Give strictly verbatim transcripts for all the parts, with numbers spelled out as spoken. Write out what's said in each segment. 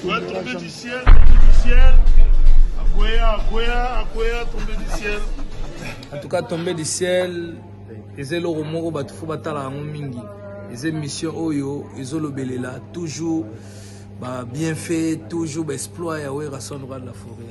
Ouais, tomber du ciel, tomber du ciel. Akwea, Akwea, Akwea, tomber du ciel. En tout cas, tomber du ciel, et le romoro batufo batala mingi. Les émissions Oyo, ils ont le là, toujours bah, bien fait, toujours exploit et ouais, rasson de la forêt.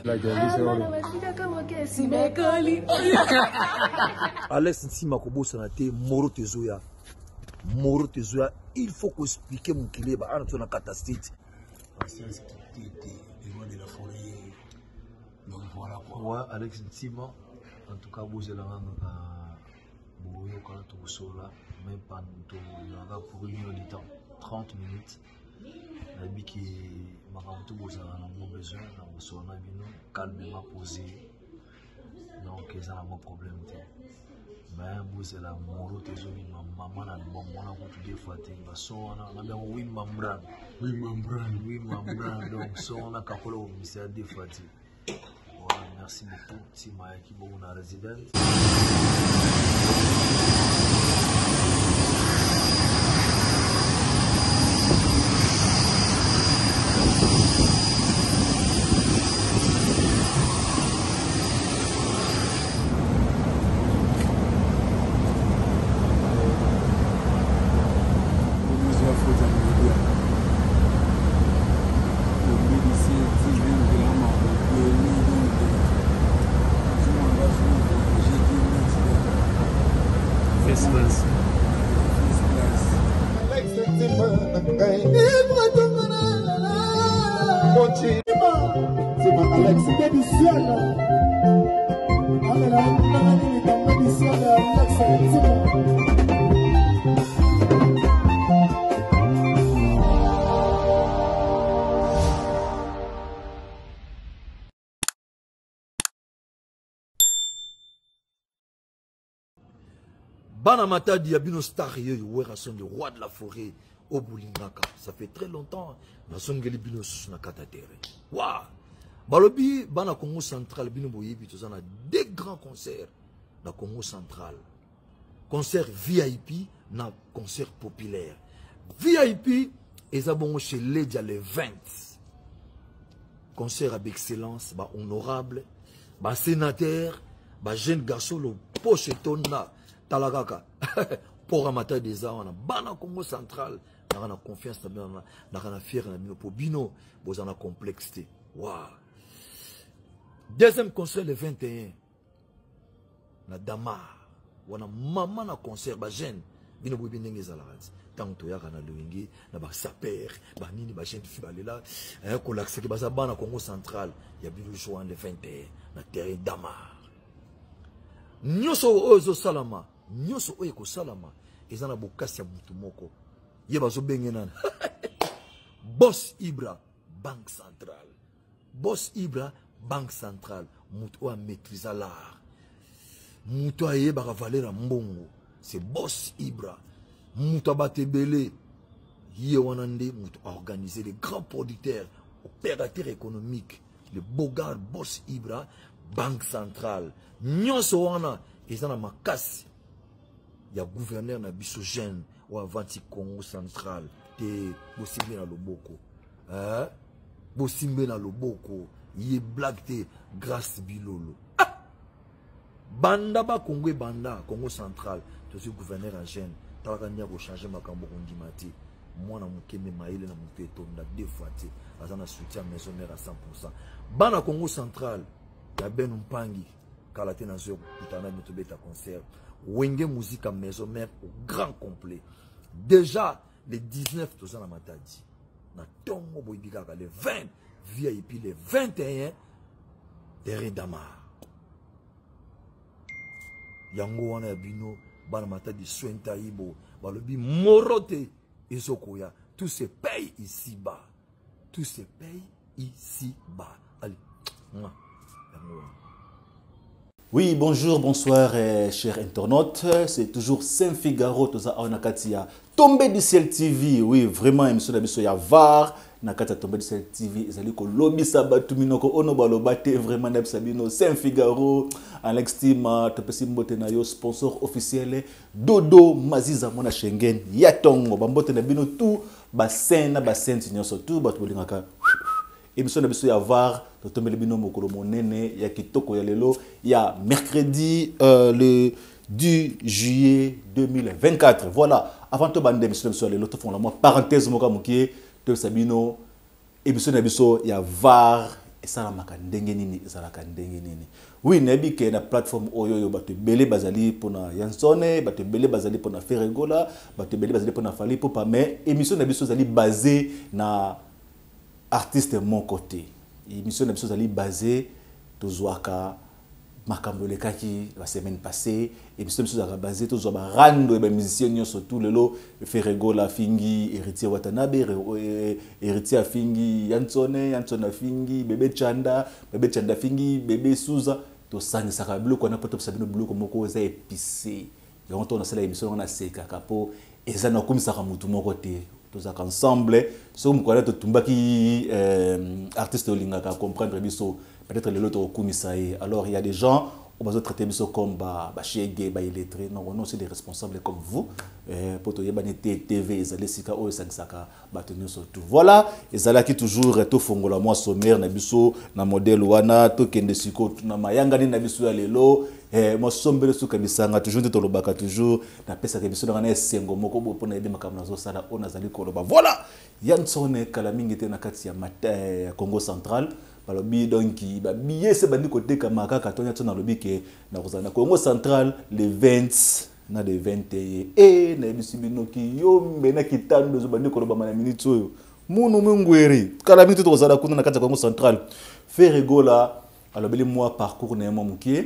Alex Ntima Kobo Sanate, Moro Tezoya. Moro Tezoya, il faut qu'on explique mon kilé, bah, on a catastrophe. Parce que loin de la forêt. Donc voilà quoi. Ouais, Alex Ntima, en tout cas, vous êtes là, vous êtes là, tout là, même pas pour une heure de temps, trente minutes. La vie qui m'a rendu vous avez besoin, vous avez calmement posé. Donc, ils ont un problème. Mais vous avez la moro, maman a bon, on a beaucoup de fois, on a bien oui, membran. Oui, membran. Oui, membran. Donc, on a capable de ministère des fois. Voilà, merci beaucoup. Si ma équipe est en résidence. Bana Matadi Yabino Star Yoyerason, le roi de la forêt, au Boulingaka. Ça fait très longtemps. Nous sommes les binos na Katatere. Waouh! Balobi, Bana Congo Central, Bino Boyebi, tous en a des grands concerts dans Congo Central. Concert V I P, na concert populaire. V I P, ils ont chez Ledia le vingt. Concert avec excellence, bah honorable, bah sénateur, bah jeune garçon, le poche tonna. Talagaka, pour amateur des arts, on a Bana Congo Central, on a confiance, on a fier, pour Bino, vous en a complexité. Waouh! Deuxième concert le vingt et un, na Damar, on a maman na concert, ba jeune, Bino Bobi Nengezalaraz, tant que yaka na Luingi, na ba saper, ba nini ba jeune fibale là, un collègue qui basa Bana Congo Central, il y a Bino Jouan le vingt et un, na terrain Damar. Nyoso ozo salama. Nyoso oye ko salama ezana bokasi ya mutu moko ye bazo bengena Boss Ibra Banque Centrale. Boss Ibra Banque Centrale mutu a maîtriser l'art. Mutu a yeba valera mbongo. C'est Boss Ibra. Mutu a batebele ye wanande mutu a organisé les grands producteurs, opérateurs économiques, le Bogard Boss Ibra Banque Centrale. Nyoso wana ezana makasi. Il y a gouverneur na bisogène ou avanti Congo Central te bosimbe na loboko hein bosimbe na loboko ye blague te grâce bilolo ah! Banda ba Congo banda Congo Central to ce gouverneur en jeune talaka nya ko changer makambo kondimati mwana mukeme maile na mutu etonda deux fois te azana soutien maison mère à cent pour cent bana Congo Central ya ben mpangi kala te na zo kutana mitobeta concert Wenge musique à maison mère au grand complet. Déjà, le dix-neuf, tout ça na Matadi. Na tongo boibikaka le vingt, V I P le vingt et un, terrain Damar. Yango wana bino, bana Matadi Swenta Ibo, balobi morote ezokoya. Tout se paye ici bas. Tout se paye ici bas. Allez, moi, yango wana. Oui, bonjour, bonsoir, euh, chers internautes. C'est toujours Saint-Figaro, tout ça, Onakatia. Tombé du ciel T V, oui, vraiment, émission d'Abisso Yavar. Nakata Tombé du ciel T V, Zali ko lobby sabatu minoko ono balobate vraiment Sabino Saint-Figaro, Alex Tima, Topesi Mbote na yo sponsor officiel Dodo Maziza Mona Schengen, Yatongo, Bambote na bino tout, bassin na bassin tinyoso tout, batu bolingaka. émission na biso ya var totombeli bino mokolo monene ya kitoko ya lelo ya mercredi euh, le dix juillet deux mille vingt-quatre. Voilà, avant de bande émission na biso ya lelo to fond la moi parenthèse moka mokie to sabino émission na biso ya var esalamaka ndenge nini ezalaka ndenge nini. Oui, nabi ke na plateforme oyo yo bato belé bazali pona Yansone, bato belé bazali pona Ferregola, bato belé bazali pona Fally Ipupa, mais émission na biso zali basée na artiste mon côté. Émission na biso zali basée tozwaka makambo lekaki la semaine passée, émission na biso zali basée tozwa ba rando e ba musicien nyonso tout lelo Ferregola fingi héritier Watanabe, héritier fingi Yansone, Yansone fingi bébé Chanda, bébé Chanda fingi bébé Souza. To sang saka bloko na poto sabino bloko moko za épicé donc on a cela émission on a seka kapo eza na komisa ka mutu moko te to za ensemble so mu ko na to tumbaki euh, artiste olinga ka comprendre biso peut-être le lot komisa et alors il y a des gens on va traiter biso comme ba ba chege ba illettré non on aussi des responsables comme vous euh, pour to yebani T V ezali sika o sang saka batenir surtout voilà ezala ki toujours to fongola moi sommaire na biso na modèle wana to kende siko na mayanga ni na biso ya lelo eh mo sombele suka bisanga toujours to lobaka toujours na pesa ke biso na esengo moko bo pona ebe makamna zo sala on azali ko loba voilà Yansone kala mingi te na kati ya mata Congo central balobi donc ba billet c'est bandi côté kamaka katonya tsona lobi ke na kozana Congo central le vingt na de vingt et un et na bisibino ki yombe na kitando zo bandi ko loba mana minute oyo munu mungweri kala minute to kozala kuna na kati ya Congo central Ferregola alobeli moi parcours na mo mukie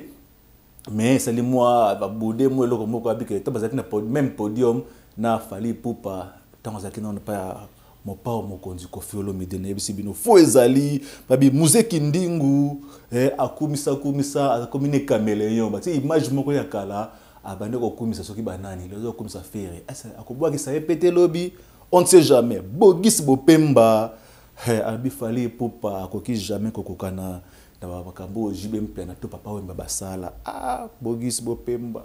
mais c'est les moi ba bodé moi loko moko abike to bazaki na même podium na Fally Ipupa tant zaki na pas mon pao mokonzi Koffi Olomide na ebisi bino fo ezali babi muzeki ndingu eh akumisa kumisa akomine caméléon ba ti image moko ya kala abande ko kumisa soki banani lezo kumisa fere asa akobwaki sa epete lobi on ne sait jamais Bogis Bopemba eh abi Fally Ipupa akoki jamais kokokana na bakambo jibe mpena to papa wemba basala ah Bogis Bopemba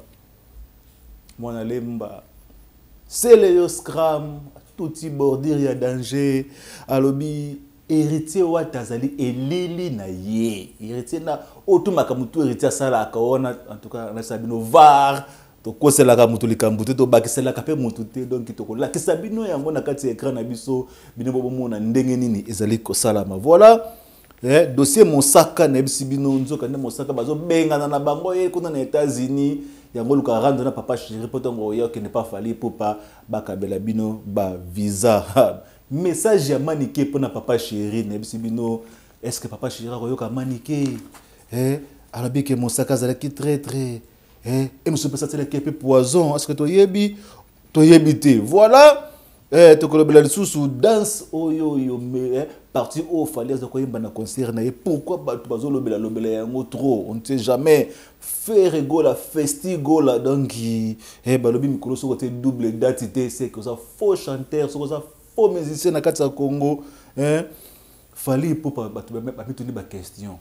mwana lemba Seleyo Scram touti bordir ya danger alobi héritier wa tazali elili na ye héritier na otumaka mutu héritier sala akaona en tout cas na sabino var to kosela ka mutu likambuté to bakisela ka pe mutu te donc to ko la kisabino yango na kati écran na biso bino bobo mona ndenge nini ezali ko salama voilà eh dossier Mosaka na bisibino nzoka na Mosaka bazo bengana na bango ye kuna na États-Unis yango luka rendre na papa chéri potongo yo qui n'est pas Fally Ipupa bakabela bino ba visa message ya maniqué pour na papa chéri na bisibino est-ce que papa chéri ko yo ka maniqué eh alabi que Mosaka zala ki très très eh et monsieur pesa tele ke poison est-ce que to yebi to yebité voilà eh to kolobela sous danse oyo yo me parti au fallait de quoi na concert na pourquoi batu bazolobela lobela yango trop on ne sait jamais Ferregola festigola donc eh balobi mikolo so côté double date c'est que ça faux chanteur so ça faux musicien na kati ya Congo hein Fally Ipupa batu ba mituni ba question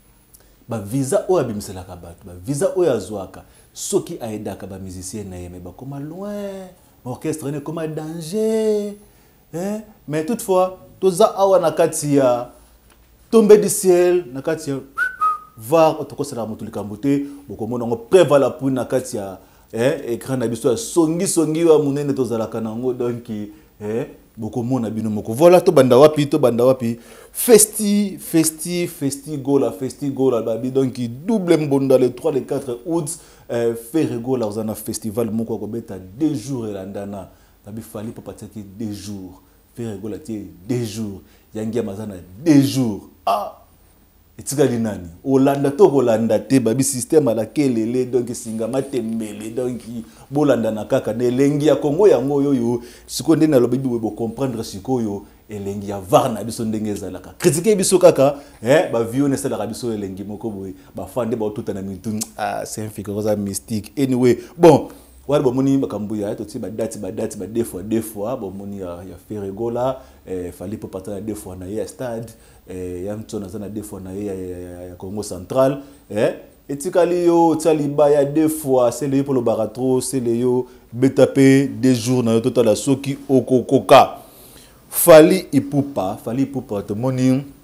ba visa o abimisela ka batu ba visa o yazwaka soki aidaka ba musicien na yeme ba koma loin orchestre ne comme danger hein mais toutefois toza awa na kati ya tomber du ciel na kati ya var otokosela mutu likambote bokomona ngo prévala pour na kati ya eh écran na biso ya songi songi wa munene tozalaka nango donc eh bokomona bino moko voilà to banda wapi to banda wapi festi festi festi gola festi gola babi donc double mbonda le trois le quatre août euh, Ferregola ozana festival moko ko beta deux jours elandana babi Fally Ipupa tiki deux jours Ferregola tie deux jours yangia mazana deux jours ah etikali nani olanda to kolanda te babi système ala kelele donc singama tembele donc bolanda na kaka na elengi ya Congo yango yoyo siko ndena lobi bo comprendre siko yo elengi ya var na biso ndenge ezalaka critiquer biso kaka eh ba vione sala ka biso elengi moko boy ba fande ba tuta na mitu ah c'est un figure mystique anyway bon wale bomoni makambu ya to ti ba date ba date ba deux fois deux fois bomoni ya, ya Ferregola eh Fally Ipupa patana deux fois na ya stade eh Yansone na deux fois na ya, ya, ya Congo central eh etikali yo taliba ya deux fois c'est le pour le baratro c'est le yo betapé deux jours na total la soki okokoka Fally Ipupa Fally Ipupa to moni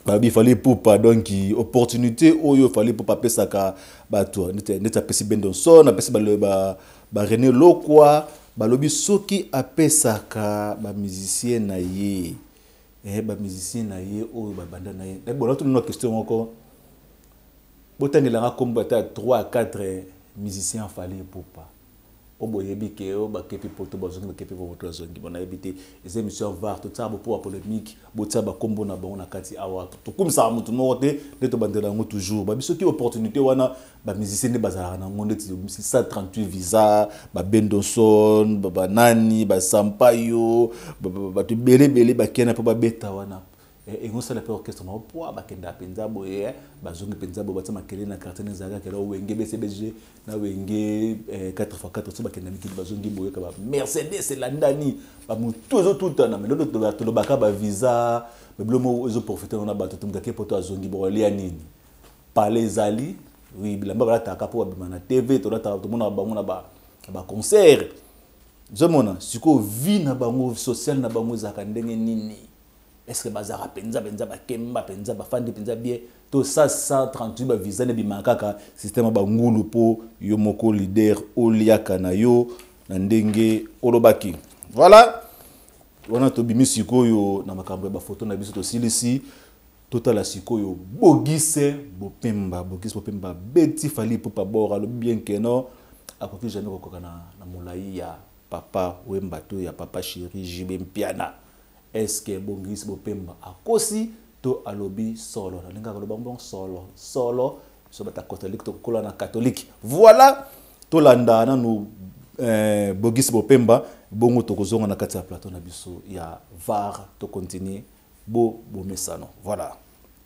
il fallait pour pas donc opportunité ou il fallait pour pas pesa ka ba toi neta pesi Bendonson na pesi ba ba ba René Lokwa ba lobi soki apesa ka ba musicien na ye eh ba musicien na ye ou ba banda na ye bon là tout une question encore botangela nga combattre trois à quatre musiciens fallait pour pas oboyebi ke o ba kepi poto bazongi ba kepi poto bazongi bona ebité les émissions var tout ça pour polémique botsa ba kombo na bango na kati awa to kumisa mutu mote de to bandela ngo toujours ba biso ki opportunité wana ba musicien ne bazala na ngo ndeti cent trente-huit visa ba Bendonson ba banani ba Sampayo ba to bele bele ba kena po ba beta wana et on sait la peur orchestre ma po ba kenda penza boye bazongi penza bo batsa makele na quartier nzaga kela wenge B C B G na wenge quatre fois quatre so ba kenda mikili bazongi boye ka ba Mercedes c'est la ndani ba mutu zo tout na mais l'autre to baka ba visa ba blomo zo profiter on a ba to tumka ke poto azongi bo lia nini parler zali oui bilamba ba ta ka po ba na T V to ta to mona ba mona ba ba concert zo mona siko vie na bango social na bango za ka ndenge nini. Est-ce que bazara penza penza ba kemba penza ba fandi penza bien to ça cent trente-huit ba visa ne bimakaka système ba ngulu po yo moko leader oliaka na yo na ndenge olobaki voilà wana to bimi sikoyo na makambo ba photo na biso to silisi total sikoyo bogise bopemba bogise bopemba beti fali po pa bora lo bien que non akoki jamais kokoka na na molai ya papa wemba to ya papa chéri Jibe Mpiana. Est-ce que Bongis Bopemba a kosi to alobi solo na linga ko bon solo solo so bata catholique to kolana catholique voilà to landa na no euh Bongis Bopemba bongo to kozonga na kati ya plateau na biso ya var to continuer bo bo mesano voilà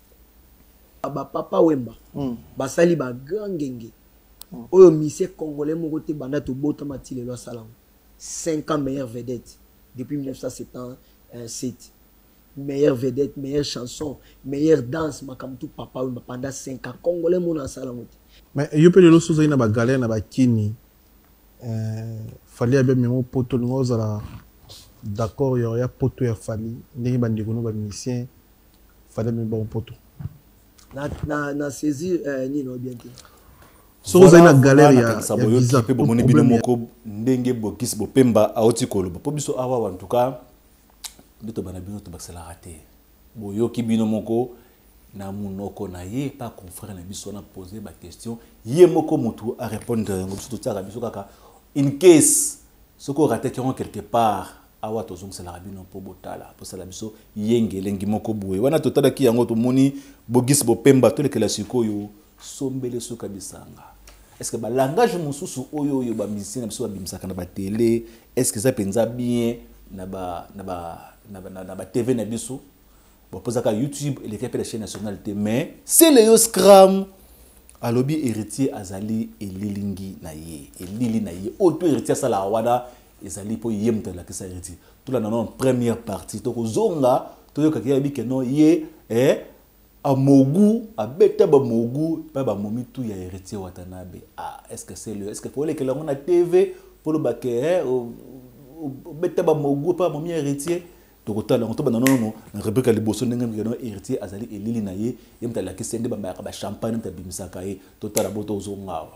ba papa Wemba mm. basali ba grangenge mm. oyo mise congolais moko te banda to bota matile lo salam cinq ans meilleure vedette depuis mille neuf cent soixante-sept meilleure vedette, meilleure chanson, meilleure danse, makamtu papa Wemba pendant cinq ans. Congolais mon en salam. Mais il y a peu de choses qui na ba galère na ba kini. Euh fallait bien même poto ngozala d'accord il y a poto ya fali ndenge ba ndeko no ba musicien fallait même bon poto. Na na na saisir ni no bien te. So vous avez une galère ya ya visa pe bomoni bino moko ndenge Bongis Bopemba aoti koloba. Po biso awa en tout cas bito bana bino to bakela raté boyoki bino moko na munoko na ye pas confrère na biso na poser ba question ye moko mutu a répondre ngobiso to tsaka biso kaka in case soko raté quelque part awa to zong sala bino po botala po sala biso yenge lengi moko boye wana to tala ki yango to moni Bongis Bopemba to le classico yo sombele suka bisanga. Est-ce que ba langage mususu oyo oyo ba musicien na biso ba bimisaka na ba télé est-ce que ça penza bien na ba na ba na ba na ba T V na biso bon posa ka YouTube et les capes de chaîne nationale mais c'est le scram alobi héritier azali elilingi na ye elili na ye auto héritier sala wada ezali po yemta la kesa héritier tout la non première partie to kozonga to yoka ki abi ke non ye eh a mogu a beta ba mogu pa ba momi tout ya héritier Watanabe ah est-ce que c'est le est-ce que faut les que la on a T V pour le baquet beta ba mogu pa momi héritier to kotala on to ba non non na Rebecca liboso ndenge ngeno héritier azali elili na ye yemta la kisende ba ba champagne ta bimisaka ye to tala boto ozonga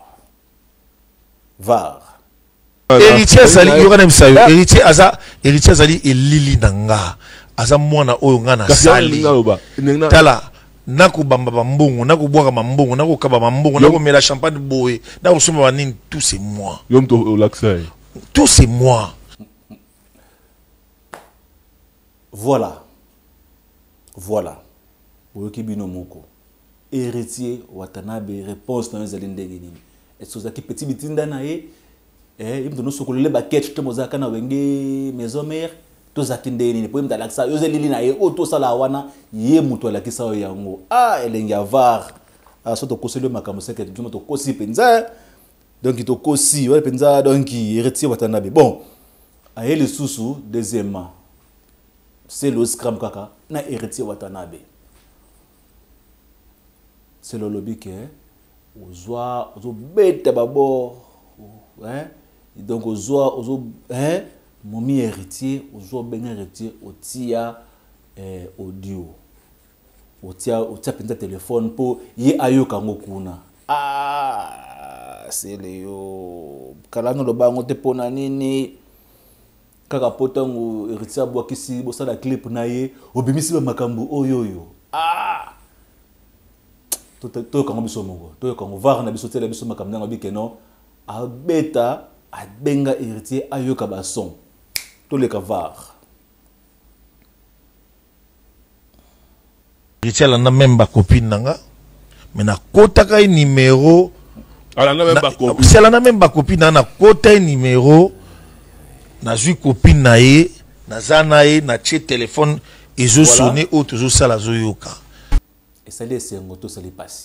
var héritier azali yokana misayo héritier aza héritier azali elili nanga aza mwana oyo nga na sali tala nako bamba bambongo nako boka bambongo nako kaba bambongo nako mela champagne boye nako soma banini tout c'est moi yom to laksay tout c'est moi. Voilà. Voilà. Boyoki bino moko. Héritier Watanabe réponse dans les ndenge nini. Est-ce que qui petit bitinda na ye eh imdo no sokolele ba ketch to mozaka na wenge maison mère to zakinde nini po imda laksa yo zelili na ye auto sala wana ye muto la kisa yango ah elengi avar ah so to koselo makambo seke to to kosi penza donc to kosi ouais penza donc héritier Watanabe bon aye le susu deuxièmement c'est le scram kaka na héritier Watanabe c'est le lobby que ozwa ozo beta babo hein donc ozwa ozo hein momi héritier ozo ben héritier otia eh audio otia otia penza téléphone po ye ayoka ngokuna. Ah, c'est Léo. Kalano lo bango te pona nini? Kaka potango Héritier Bwakisi bosa la clip na ye, obimisi ba makambo oyoyo. Ah! To to kango biso mongo. To kango var na biso tela biso makambo na bike no. Abeta abenga Héritier ayoka ba son. To le kavar. Héritier la na même ba copine nanga. Mais na kotaka un numéro. Alors na même ba copine. C'est la na même ba copine na kota un numéro. Na ju copine na ye, na zana ye, na tche téléphone et zo sonné ou toujours ça la zo yoka. Et ça laisse un moto ça les passe.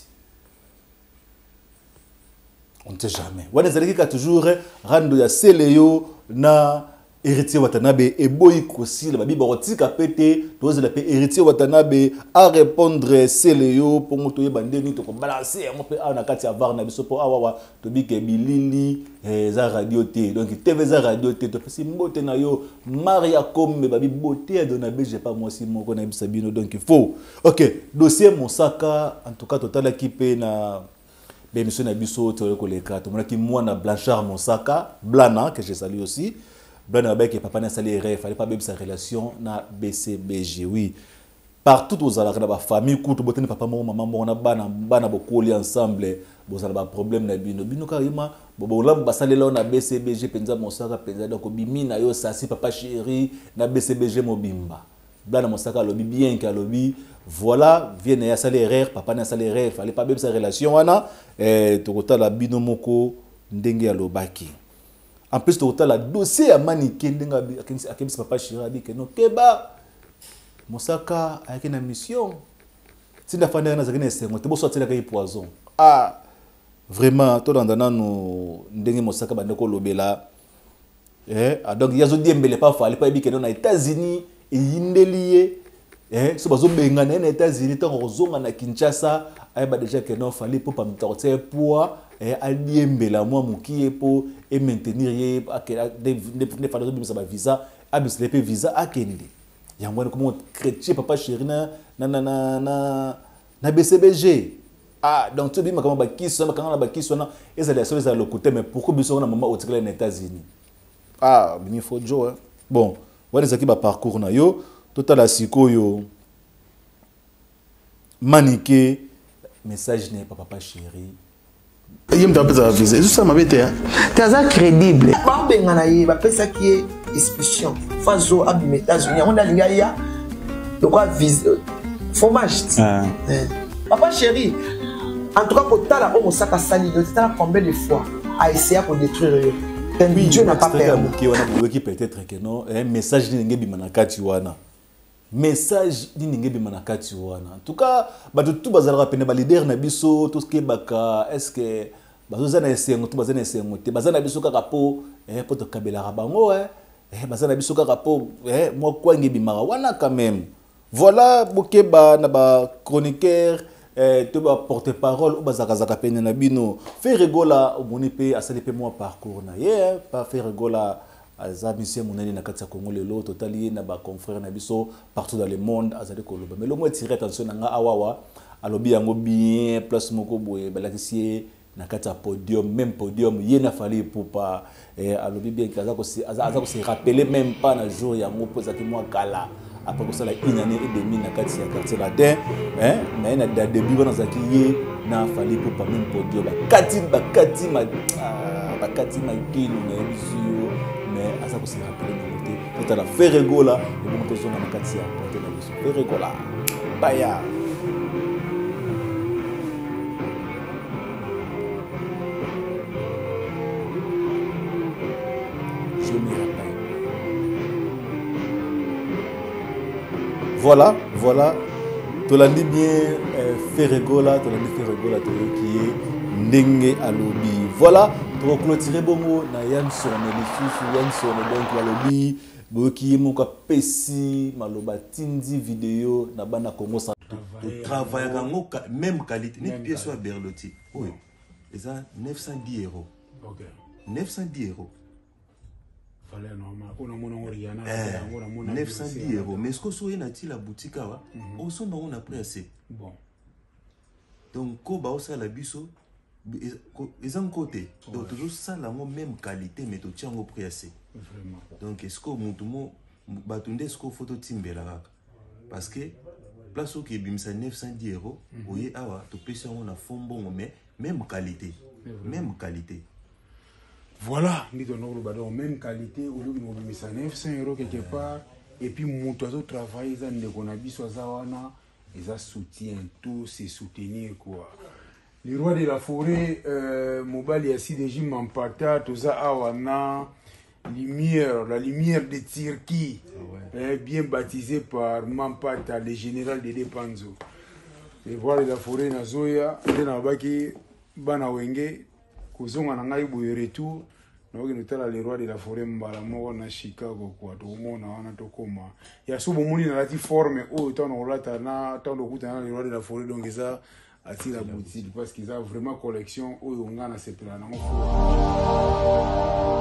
On ne sait jamais. Wana zaleki ka toujours rando ya Seleyo na Héritier Watanabe et boy kosi la babi barotika pété, doze la pe Héritier Watanabe à répondre Seleyo pour moto ye bandeni to ko balancer mo pe ana kati avar na biso po awawa to bi ke bilili za radio T. Donc T V za radio T to pesi mbote na yo Maria comme babi beauté Donabe j'ai pas moi si moko na bisabino donc il faut. OK, dossier Monsaka en tout cas total équipé na ben monsieur na biso to ko les quatre. Mon qui moi na Blanchard Monsaka, Blana que je salue aussi. Blana avec papa na sali rêve, fallait pas même sa relation na B C B G oui. Partout aux ala na ba famille kutu botene papa mo maman mo na bana bana bokoli ensemble bozala ba problème na bino bino karima bobo lam basalela na B C B G penza Monsaka penza donc bimi na yo sasi papa chéri na B C B G mobimba Blana Monsaka lobi bien ka lobi voilà vienne ya sali rêve papa na sali rêve fallait pas même sa relation wana eh tokota la bino moko ndenge ya lobaki. En plus, tu as le dossier à maniquer, à papa Chirabi, que non, Keba, Monsaka, avec une mission. Si la famille n'a pas de sérum, tu peux sortir de poison. Ah, vraiment, tout dans le nous, nous, Monsaka, Bandeko Lobela. Eh, donc, il y a des gens qui ne pas faire, pas dire que dans les États-Unis, il y a des liés. Eh, si vous avez des États-Unis, tant que à Kinshasa, il y a déjà que non, fallait pour pas me torturer poids. Et aliembela moi mukie pour et maintenir ye des des falloir de sa visa abis le visa akende ya ngwana comment chrétien papa chéri na na na na na B C B G ah donc tu dis ma comment ba kiso na quand ba kiso na et les choses à le côté mais pourquoi biso na maman au tiré les États-Unis ah bien faut jo bon voilà ça qui ba parcours na yo total la sikoyo maniqué message n'est pas papa chéri. Il me a visé. C'est ça ma bête. Tu es crédible. Je suis un qui est expulsion. Fazo à les États-Unis. On a les gars. De quoi viser. Fromage. Papa chéri. En tout cas, pour ta la homme saka sali. Tu as combien de fois à essayer pour détruire. Dieu n'a pas permis. Peut-être que non. Un message n'est pas manakati wana. Message n'est pas manakati wana. En tout cas, bah tout bazara pene ba leader na biso tout ce qui baka est-ce que bazana esengo tout bazana esengo te bazana biso kaka po eh poto kabela rabango eh eh bazana biso kaka po eh moi kwa ngi bimara wana quand même. Voilà bokeba na ba chroniqueur eh to ba porte-parole ou bazaka zaka pene na bino fait rigola omoni pe asali pe moi parcours na ye pas faire rigola aza monsieur monene na kati ya Congo lelo totali na ba confrères na biso partout dans le monde azali koloba mais le mot tirer attention nanga awawa alobi yango bien place moko boye balakisi na kati ya podium même podium ye na fali pour pas eh alobi bien kaza ko se aza ko se rappeler même pas na jour yango poza ki moi kala après ça la une année et demie na kati ya quartier latin hein mais na début wana zaki ye na fali pour pas même podium ba kati ba kati ma ba kati ma kino na biso mais à ça que c'est rappelé de côté tout à la Ferregola et bon que son na katia pour la biso Ferregola baya je me rappelle voilà voilà tu l'as dit bien Ferregola tu l'as dit Ferregola qui est ndenge alobi voilà pour clôturer bongo na Yanson le lisusu Yanson donc alobi boki moka pesi maloba tindi vidéo na bana Congo ça travail yango même qualité ni pièce à Berlotti oui ça neuf cent dix euros OK neuf cent dix euros fallait normal on a mon Rihanna neuf cent dix euros mais ce que soit na ti la boutique awa au son on a pris assez bon donc ko ba ça la biso ils ont côté donc toujours ça la même qualité mais to tiango prix assez vraiment donc est-ce que mutumo batunde est-ce que photo timbela parce que place où qui bimsa neuf cent dix euros oye awa to pesa on a fond bon mais même qualité même qualité. Voilà, nous avons même qualité, au lieu de neuf cents euros quelque part, et puis nous avons travaillé, nous avons soutien, tout c'est soutenir quoi. Le roi de la forêt, euh, Mobali a si déjà m'empata, tout ça awana, lumière, la lumière de Turquie, eh, bien baptisé par Mampata, le général de Depanzo. Le roi de la forêt Nazoya, Denabaki, Bana Wenge, Kozonga Nangai Boye retour. Nous avons le roi de la forêt mbala moko na Chicago quoi to mona wana to koma ya subo muni na lati forme o tant on lata na tant de kuta na le roi de la forêt donc ça ati la boutique parce qu'ils ont vraiment collection o ngana sepela na